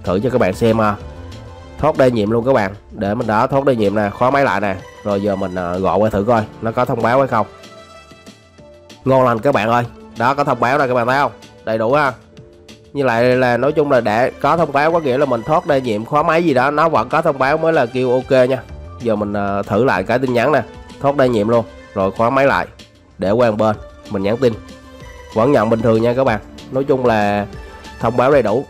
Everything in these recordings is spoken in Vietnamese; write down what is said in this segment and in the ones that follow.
thử cho các bạn xem ha. Thoát đa nhiệm luôn các bạn, để mình đã thoát đa nhiệm nè, khóa máy lại nè. Rồi giờ mình gọi qua thử coi nó có thông báo hay không. Ngon lành các bạn ơi, đó có thông báo này các bạn thấy không, đầy đủ ha. Như lại là nói chung là để có thông báo có nghĩa là mình thoát đa nhiệm khóa máy gì đó nó vẫn có thông báo mới là kêu ok nha. Giờ mình thử lại cái tin nhắn nè, thoát đa nhiệm luôn, rồi khóa máy lại để qua một bên mình nhắn tin vẫn nhận bình thường nha các bạn. Nói chung là thông báo đầy đủ.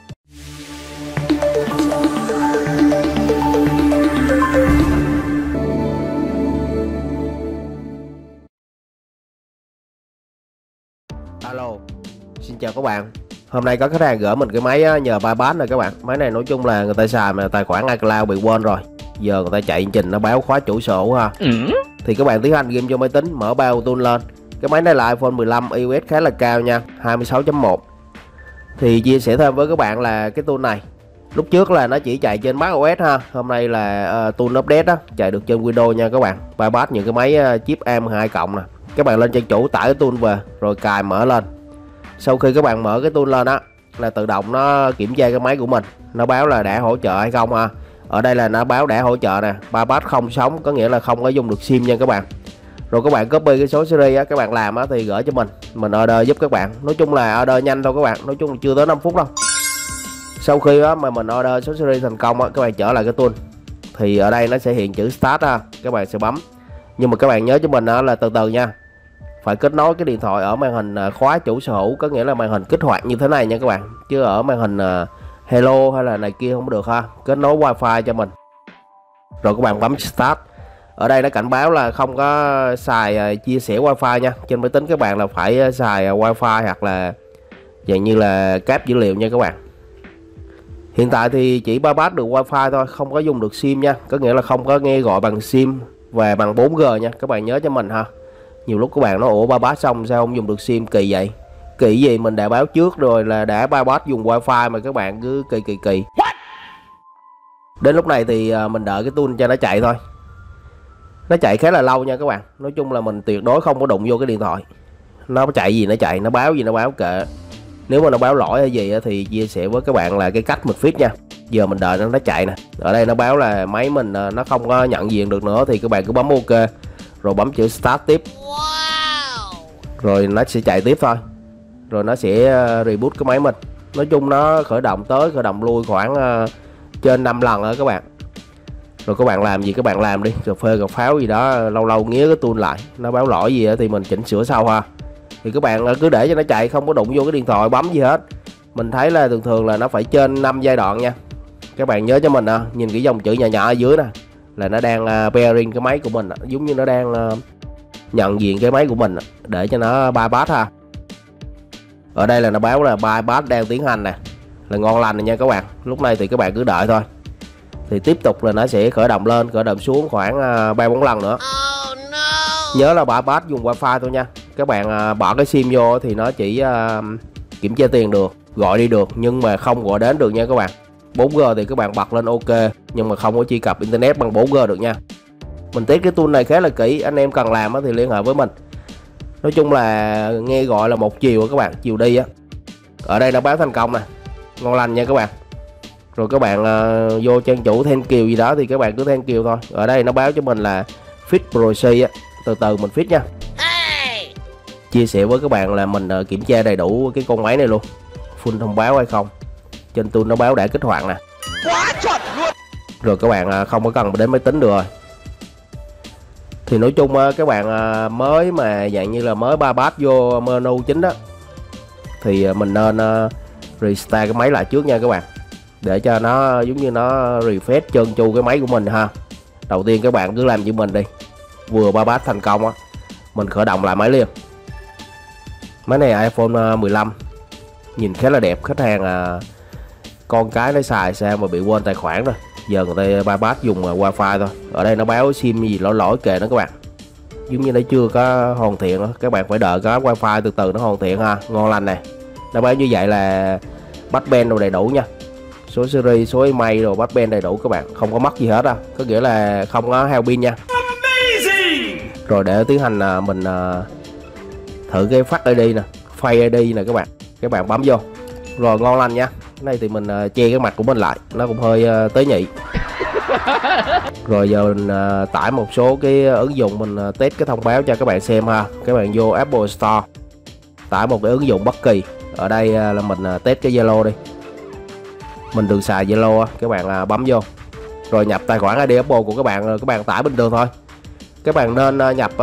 Alo, xin chào các bạn. Hôm nay có khách hàng gửi mình cái máy nhờ bypass này các bạn. Máy này nói chung là người ta xài mà tài khoản iCloud bị quên rồi. Giờ người ta chạy trình nó báo khóa chủ sở hữu ha. Thì các bạn tiến hành game cho máy tính, mở bao tool lên. Cái máy này là iPhone 15 iOS khá là cao nha, 26.1. Thì chia sẻ thêm với các bạn là cái tool này lúc trước là nó chỉ chạy trên macOS ha. Hôm nay là tool update đó, chạy được trên Windows nha các bạn. Bypass những cái máy chip M2 cộng nè. Các bạn lên trang chủ tải cái tool về rồi cài mở lên. Sau khi các bạn mở cái tool lên á là tự động nó kiểm tra cái máy của mình, nó báo là đã hỗ trợ hay không ha. Ở đây là nó báo đã hỗ trợ nè, bypass không sống, có nghĩa là không có dùng được sim nha các bạn. Rồi các bạn copy cái số series á, các bạn làm á thì gửi cho mình order giúp các bạn. Nói chung là order nhanh thôi các bạn, nói chung là chưa tới 5 phút đâu. Sau khi á mà mình order số series thành công á, các bạn trở lại cái tool thì ở đây nó sẽ hiện chữ start ha, các bạn sẽ bấm. Nhưng mà các bạn nhớ cho mình là từ từ nha, phải kết nối cái điện thoại ở màn hình khóa chủ sở hữu, có nghĩa là màn hình kích hoạt như thế này nha các bạn, chứ ở màn hình hello hay là này kia không được ha. Kết nối wifi cho mình rồi các bạn bấm start. Ở đây nó cảnh báo là không có xài chia sẻ wifi nha, trên máy tính các bạn là phải xài wifi hoặc là dạng như là cáp dữ liệu nha các bạn. Hiện tại thì chỉ bypass được wifi thôi, không có dùng được sim nha, có nghĩa là không có nghe gọi bằng sim và bằng 4G nha, các bạn nhớ cho mình ha. Nhiều lúc các bạn nói ủa bypass xong sao không dùng được sim, kỳ vậy. Kỳ gì mình đã báo trước rồi là đã bypass dùng wifi mà các bạn cứ kỳ. Đến lúc này thì mình đợi cái tool cho nó chạy thôi. Nó chạy khá là lâu nha các bạn. Nói chung là mình tuyệt đối không có đụng vô cái điện thoại. Nó chạy gì nó chạy, nó báo gì nó báo kệ. Nếu mà nó báo lỗi hay gì thì chia sẻ với các bạn là cái cách mình fix nha. Giờ mình đợi nó chạy nè. Ở đây nó báo là máy mình nó không có nhận diện được nữa thì các bạn cứ bấm ok. Rồi bấm chữ start tiếp. Rồi nó sẽ chạy tiếp thôi. Rồi nó sẽ reboot cái máy mình. Nói chung nó khởi động tới khởi động lui khoảng trên 5 lần đó các bạn. Rồi các bạn làm gì các bạn làm đi, cà phê cà pháo gì đó, lâu lâu nghía cái tool lại, nó báo lỗi gì thì mình chỉnh sửa sau ha. Thì các bạn cứ để cho nó chạy, không có đụng vô cái điện thoại bấm gì hết. Mình thấy là thường là nó phải trên 5 giai đoạn nha. Các bạn nhớ cho mình nhìn cái dòng chữ nhỏ nhỏ ở dưới nè là nó đang pairing cái máy của mình, giống như nó đang nhận diện cái máy của mình để cho nó bypass ha. Ở đây là nó báo là bypass đang tiến hành nè, là ngon lành này nha các bạn. Lúc này thì các bạn cứ đợi thôi. Thì tiếp tục là nó sẽ khởi động lên, khởi động xuống khoảng 3-4 lần nữa. Nhớ là bypass dùng wifi thôi nha. Các bạn bỏ cái sim vô thì nó chỉ kiểm tra tiền được, gọi đi được nhưng mà không gọi đến được nha các bạn. 4G thì các bạn bật lên ok nhưng mà không có truy cập internet bằng 4G được nha. Mình test cái tool này khá là kỹ, anh em cần làm thì liên hệ với mình. Nói chung là nghe gọi là một chiều các bạn, chiều đi á. Ở đây nó báo thành công nè, ngon lành nha các bạn. Rồi các bạn vô trang chủ thank you gì đó thì các bạn cứ thank you thôi. Ở đây nó báo cho mình là fix proceed á, từ từ mình fix nha. Chia sẻ với các bạn là mình kiểm tra đầy đủ cái con máy này luôn, full thông báo hay không. Trên tool nó báo đã kích hoạt nè. Quá chuẩn luôn. Rồi các bạn không có cần đến máy tính được rồi. Thì nói chung các bạn mới mà dạng như là mới bypass vô menu chính đó thì mình nên restart cái máy lại trước nha các bạn, để cho nó giống như nó refresh trơn tru cái máy của mình ha. Đầu tiên các bạn cứ làm như mình đi, vừa bypass thành công á, mình khởi động lại máy liền. Máy này iPhone 15 nhìn khá là đẹp, khách hàng con cái nó xài sao mà bị quên tài khoản rồi. Giờ người ta bypass dùng wifi thôi. Ở đây nó báo sim gì lỗi kệ đó các bạn, giống như nó chưa có hoàn thiện đó. Các bạn phải đợi có wifi từ từ nó hoàn thiện ha. Ngon lành này, nó báo như vậy là bắt band đồ đầy đủ nha, số series, số email rồi bắt band đầy đủ các bạn, không có mất gì hết đâu, có nghĩa là không có hao pin nha. Rồi để tiến hành mình thử cái phát ID nè, Face ID nè các bạn bấm vô rồi ngon lành nha. Cái này thì mình che cái mặt của mình lại, nó cũng hơi tế nhị. Rồi giờ mình tải một số cái ứng dụng mình test cái thông báo cho các bạn xem ha. Các bạn vô Apple Store, tải một cái ứng dụng bất kỳ. Ở đây là mình test cái Zalo đi. Mình đừng xài Zalo á, các bạn bấm vô. Rồi nhập tài khoản ID Apple của các bạn tải bình thường thôi. Các bạn nên nhập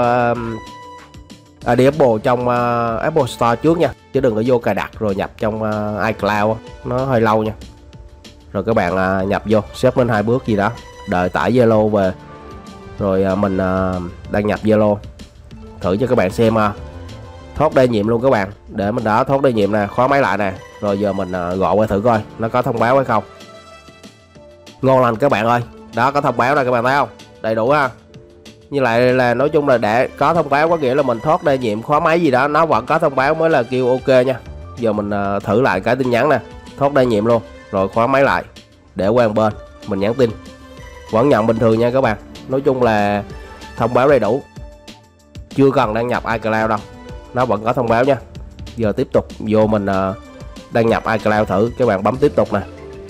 ID Apple trong Apple Store trước nha, chứ đừng có vô cài đặt rồi nhập trong iCloud, nó hơi lâu nha. Rồi các bạn nhập vô, xếp lên 2 bước gì đó, đợi tải Zalo về. Rồi mình đăng nhập Zalo thử cho các bạn xem. Thoát đa nhiệm luôn các bạn, để mình đã thoát đa nhiệm nè, khóa máy lại nè. Rồi giờ mình gọi qua thử coi nó có thông báo hay không. Ngon lành các bạn ơi, đó có thông báo này các bạn thấy không, đầy đủ ha. Như lại là nói chung là để có thông báo có nghĩa là mình thoát đa nhiệm khóa máy gì đó nó vẫn có thông báo mới là kêu ok nha. Giờ mình thử lại cái tin nhắn nè, thoát đa nhiệm luôn, rồi khóa máy lại để qua một bên, mình nhắn tin vẫn nhận bình thường nha các bạn. Nói chung là thông báo đầy đủ, chưa cần đăng nhập iCloud đâu, nó vẫn có thông báo nha. Giờ tiếp tục vô mình đăng nhập iCloud thử, các bạn bấm tiếp tục nè,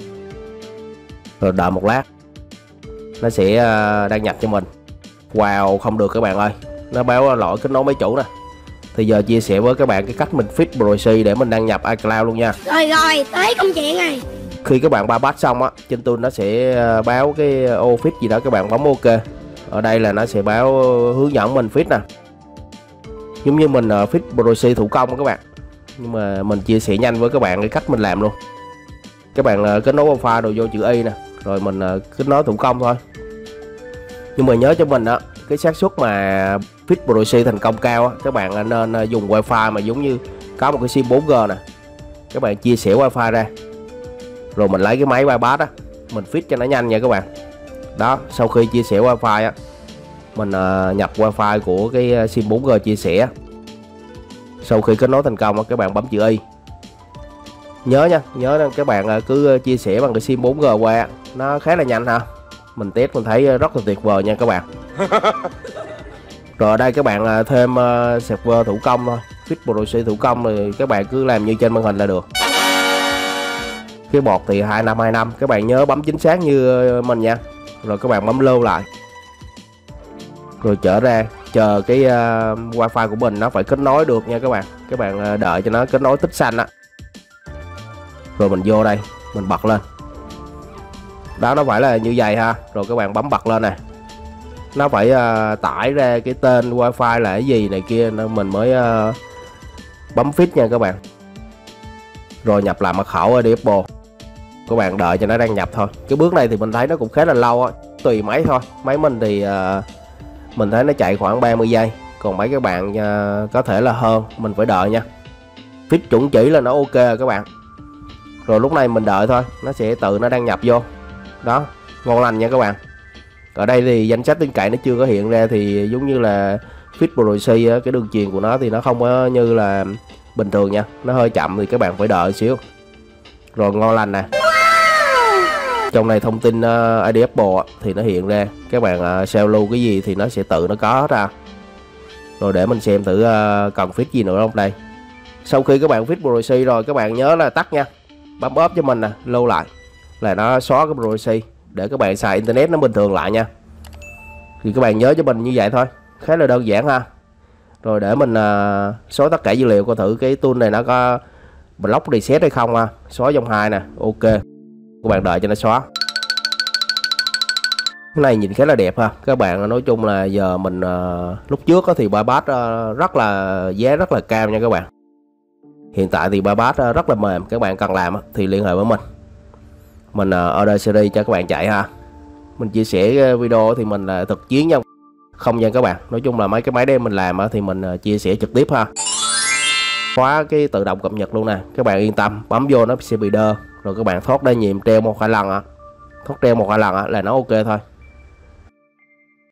rồi đợi một lát nó sẽ đăng nhập cho mình. Wow, không được các bạn ơi, nó báo lỗi kết nối máy chủ nè. Thì giờ chia sẻ với các bạn cái cách mình fix proxy để mình đăng nhập iCloud luôn nha. Rồi tới công chuyện này. Khi các bạn bypass xong á, trên tool nó sẽ báo cái ô fix gì đó, các bạn bấm ok. Ở đây là nó sẽ báo hướng dẫn mình fix nè, giống như mình fix proxy thủ công các bạn, nhưng mà mình chia sẻ nhanh với các bạn cái cách mình làm luôn. Các bạn kết nối wifi rồi vô chữ Y nè, rồi mình kết nối thủ công thôi. Nhưng mà nhớ cho mình á, cái xác suất mà fix proxy thành công cao á, các bạn nên dùng wifi mà giống như có một cái sim 4G nè, các bạn chia sẻ wifi ra, rồi mình lấy cái máy bypass á, mình fix cho nó nhanh nha các bạn. Đó, sau khi chia sẻ wifi á, mình nhập wifi của cái sim 4G chia sẻ. Sau khi kết nối thành công á, các bạn bấm chữ Y. Nhớ nha, nhớ các bạn cứ chia sẻ bằng cái sim 4G qua, nó khá là nhanh ha. Mình test mình thấy rất là tuyệt vời nha các bạn. Rồi ở đây các bạn thêm server thủ công thôi, fix proxy thủ công thì các bạn cứ làm như trên màn hình là được. Cái bột thì 2525, các bạn nhớ bấm chính xác như mình nha. Rồi các bạn bấm lưu lại, rồi trở ra chờ cái wifi của mình nó phải kết nối được nha các bạn. Các bạn đợi cho nó kết nối tích xanh á, rồi mình vô đây mình bật lên. Đó, nó phải là như vậy ha. Rồi các bạn bấm bật lên nè, nó phải tải ra cái tên wifi là cái gì này kia, nên mình mới bấm fix nha các bạn. Rồi nhập lại mật khẩu ID Apple, các bạn đợi cho nó đăng nhập thôi. Cái bước này thì mình thấy nó cũng khá là lâu á, tùy máy thôi. Máy mình thì mình thấy nó chạy khoảng 30 giây, còn mấy các bạn có thể là hơn, mình phải đợi nha. Fix chuẩn chỉ là nó ok rồi các bạn. Rồi lúc này mình đợi thôi, nó sẽ tự nó đăng nhập vô. Đó, ngon lành nha các bạn. Ở đây thì danh sách tin cậy nó chưa có hiện ra, thì giống như là fix proxy cái đường truyền của nó thì nó không có như là bình thường nha, nó hơi chậm thì các bạn phải đợi xíu. Rồi ngon lành nè. Trong này thông tin ID Apple thì nó hiện ra, các bạn sao lưu cái gì thì nó sẽ tự nó có hết ra. Rồi để mình xem thử cần fix gì nữa không đây. Sau khi các bạn fix proxy rồi, các bạn nhớ là tắt nha, bấm ốp cho mình nè, lưu lại là nó xóa cái proxy để các bạn xài internet nó bình thường lại nha. Thì các bạn nhớ cho mình như vậy thôi, khá là đơn giản ha. Rồi để mình xóa tất cả dữ liệu, coi thử cái tool này nó có block reset hay không ha. Xóa dòng 2 nè, ok. Các bạn đợi cho nó xóa. Cái này nhìn khá là đẹp ha. Các bạn nói chung là giờ mình lúc trước thì bypass rất là giá rất là cao nha các bạn. Hiện tại thì bypass rất là mềm, các bạn cần làm thì liên hệ với mình order series cho các bạn chạy ha. Mình chia sẻ video thì mình là thực chiến nha, không nha các bạn. Nói chung là mấy cái máy đem mình làm thì mình chia sẻ trực tiếp ha. Khóa cái tự động cập nhật luôn nè, các bạn yên tâm, bấm vô nó sẽ bị đơ. Rồi các bạn thoát đa nhiệm treo 1-2 lần thoát treo 1-2 lần là nó ok thôi.